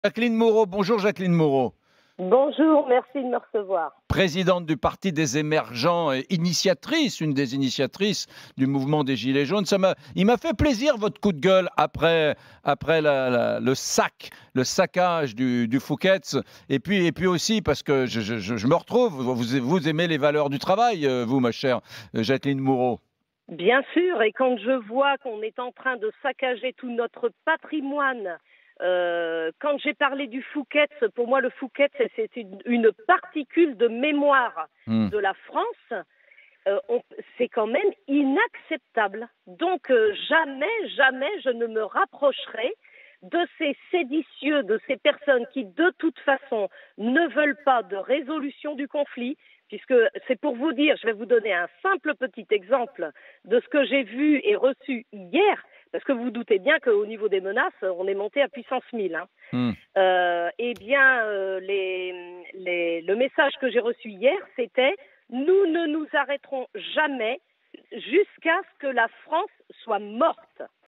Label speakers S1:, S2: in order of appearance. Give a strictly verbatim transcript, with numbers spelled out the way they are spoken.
S1: Jacqueline Moreau, bonjour Jacqueline Moreau.
S2: Bonjour, merci de me recevoir.
S1: Présidente du Parti des émergents et initiatrice, une des initiatrices du mouvement des Gilets jaunes. Ça m'a, il m'a fait plaisir votre coup de gueule après, après la, la, le sac, le saccage du, du Fouquet's. Et puis, et puis aussi parce que je, je, je me retrouve, vous, vous aimez les valeurs du travail, vous, ma chère Jacqueline Moreau.
S2: Bien sûr, et quand je vois qu'on est en train de saccager tout notre patrimoine, euh, quand j'ai parlé du Fouquet's, pour moi le Fouquet's c'est une, une particule de mémoire
S1: Hmm.
S2: de la France, euh, on, c'est quand même inacceptable. Donc euh, jamais, jamais je ne me rapprocherai de ces séditieux, de ces personnes qui de toute façon ne veulent pas de résolution du conflit, puisque c'est pour vous dire, je vais vous donner un simple petit exemple de ce que j'ai vu et reçu hier, parce que vous vous doutez bien qu'au niveau des menaces, on est monté à puissance mille. Hein.
S1: Hmm.
S2: Euh, eh bien, euh, les, les, le message que j'ai reçu hier, c'était « Nous ne nous arrêterons jamais jusqu'à ce que la France soit morte ».